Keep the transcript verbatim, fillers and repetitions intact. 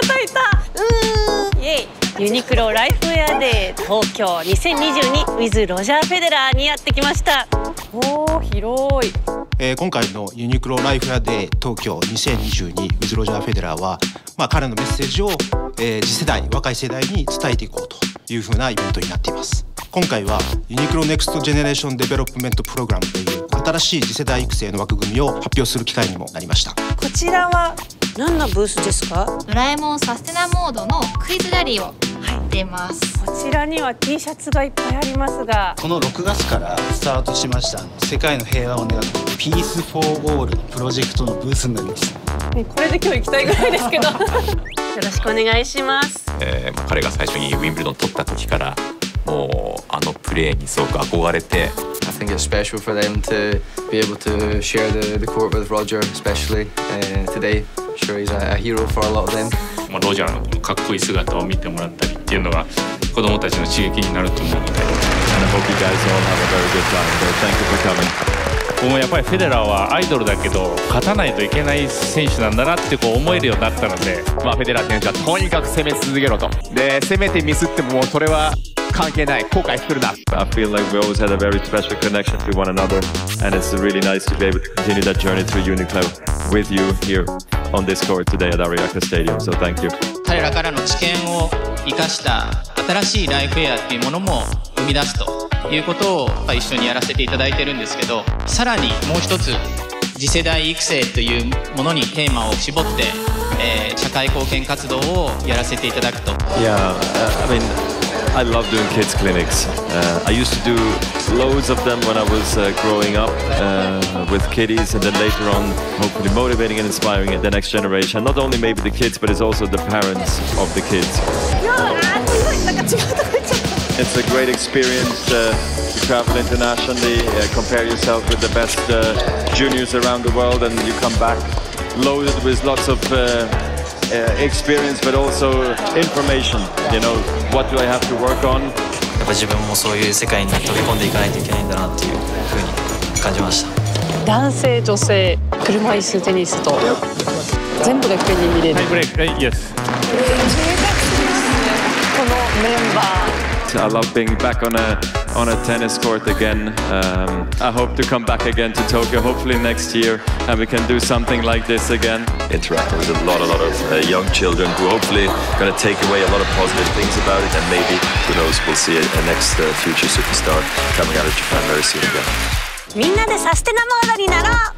たいた。うーん、イエイ。ユニクロライフウェアデー東京にせんにじゅうに with ロジャー・フェデラーにやってきました。おー、広い。 えー、今回のユニクロライフウェアデー東京にせんにじゅうに with ロジャー・フェデラーは、まあ、彼のメッセージを、えー、次世代若い世代に伝えていこうというふうなイベントになっています。今回はユニクロネクストジェネレーションデベロップメントプログラムという新しい次世代育成の枠組みを発表する機会にもなりました。 こちらは何のブースですか？ ドラえもんサステナモードのクイズラリーを出ます。 こちらには T シャツがいっぱいありますが、 このろくがつからスタートしました世界の平和を願うピースフォーゴールのプロジェクトのブースになります。 これで今日行きたいぐらいですけどよろしくお願いします。 えー、彼が最初にウィンブルドン取った時からもうあのプレーにすごく憧れて。 I think it's special for them to be able to share the, the court with Roger, especially uh, today. I'm sure he's a, a hero for a lot of them. ロジャーのかっこいい姿を見てもらったりっていうのが子どもたちの刺激になると思うので。And I hope you guys all have a very good time. Thank you for coming. 僕もやっぱりフェデラーはアイドルだけど勝たないといけない選手なんだなってこう思えるようになったので、 まあフェデラー選手はとにかく攻め続けろと。で攻めてミスってももうそれは関係ない、後悔するな。I feel like we always had a very special connection to one another, and it's really nice to be able to continue that journey through Uniqlo with you here on this court today at Ariake Stadium. So thank you. 彼らからの知見を生かした新しいライフウェアっていうものも生み出すということを一緒にやらせていただいてるんですけど、さらにもう一つ次世代育成というものにテーマを絞って、えー、社会貢献活動をやらせていただくと。 Yeah, uh, I mean, I love doing kids clinics. Uh, I used to do loads of them when I was uh, growing up uh, with kiddies, and then later on, hopefully motivating and inspiring the next generation. Not only maybe the kids, but it's also the parents of the kids. It's a great experience uh, to travel internationally, uh, compare yourself with the best uh, juniors around the world, and you come back loaded with lots of uh, Uh, experience, but also information. You know, what do I have to work on? やっぱ自分もそういう世界に飛び込んでいかないといけないんだなっていうふうに感じました。 男性、女性、車椅子テニスと全部がいっぺんに見れる。 ハイブレイク、イエス。 このメンバー。 I love being back on a on a tennis court again. Um, I hope to come back again to Tokyo, hopefully next year, and we can do something like this again. Interacting with a lot, a lot of uh, young children who hopefully going to take away a lot of positive things about it, and maybe, who knows, we'll see a, a next uh, future superstar coming out of Japan very soon again. みんなでサステナモードになろう。